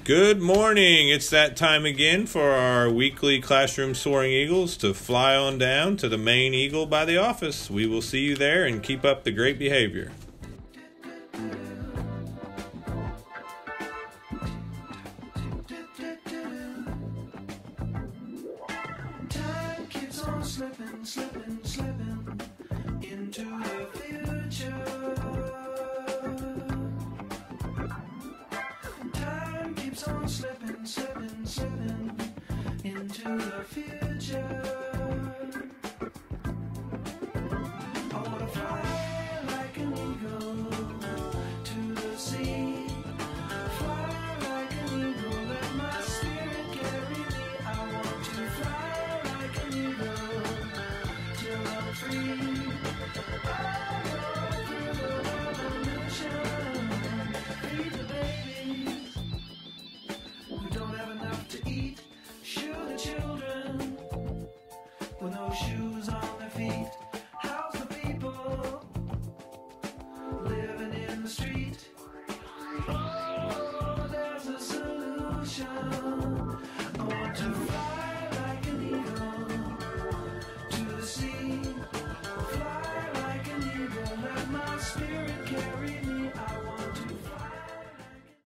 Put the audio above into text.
Good morning. It's that time again for our weekly Classroom Soaring Eagles to fly on down to the main eagle by the office. We will see you there and keep up the great behavior. Time keeps on slipping, slipping, slipping into the future. Time keeps on slipping, slipping, slipping into the future.